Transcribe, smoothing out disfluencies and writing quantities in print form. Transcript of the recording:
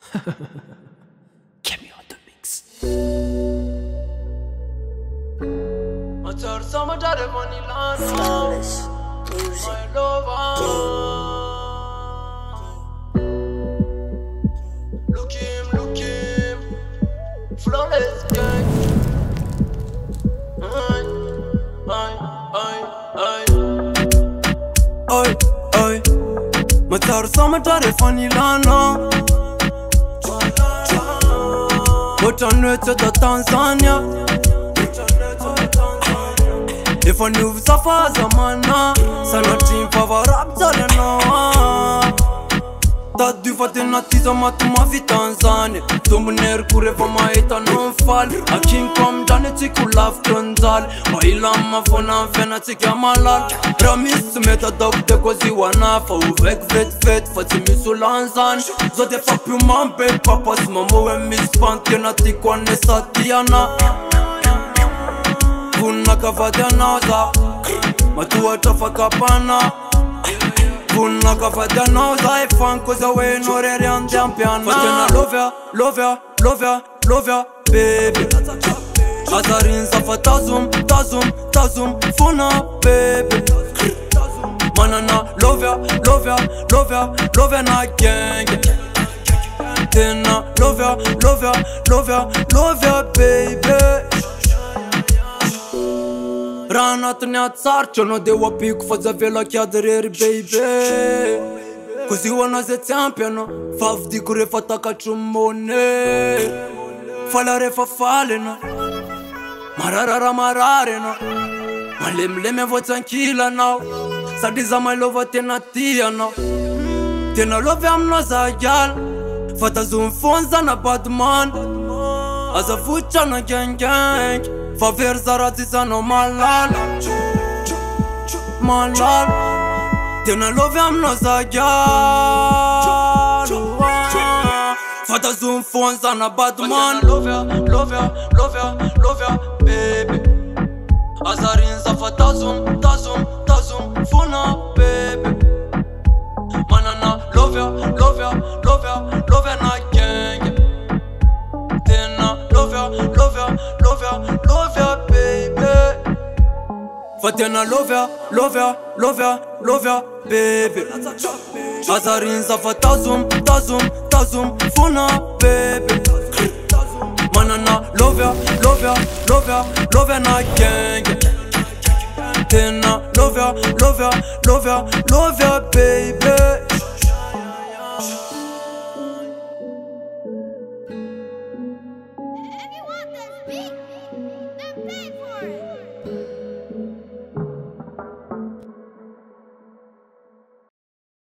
Cameo on the mix. Flawless music. Look him, flawless gang. Oi, matar sama tare fani lana. Botanete da Tanzania. If I knew Safa Zamana, sana team favorable talena. Dat du fate natiza matuma vi Tanzania. Tumner kureva maeta non fall. A king come dane tiku love kronzal. Mailama fona vena tikya malal. Ramis meta dokte kozi wanafa. Uvek vet fati misulanzan. Zote fapu mambe papas mamu e mispant. Kena tikwane satiana. Kuna kafadya naza. Matua tafaka pana. Kuna kafadya naza. Ifan koza we no reri andampiana. Fatena love ya, baby. Azarin safa tazum, funa, baby. Manana love ya na gang. Tena love ya, baby. Rana tânia țar, ce-o de wapi cu fața vela chiadreri, baby. Così wana se champion, faf di kure fata kachumone. Falare fa falena, mararena. Malemleme vo tranquila now. Sadiza my love tena tia now. Tena love am no za gal. Fata zumfonza na badman. Aza fucha na gang. Faver zaratiza no malal. Tena love am no za gal. Fata zumfonza na badman. Love ya, baby. Azarin zafa tazum, funa, baby. Manana love ya na gang. Tena love ya, baby. Fatena love ya, baby. Azarin zafa tazum, funa, baby. Manana love ya na gang. Tena love ya, baby.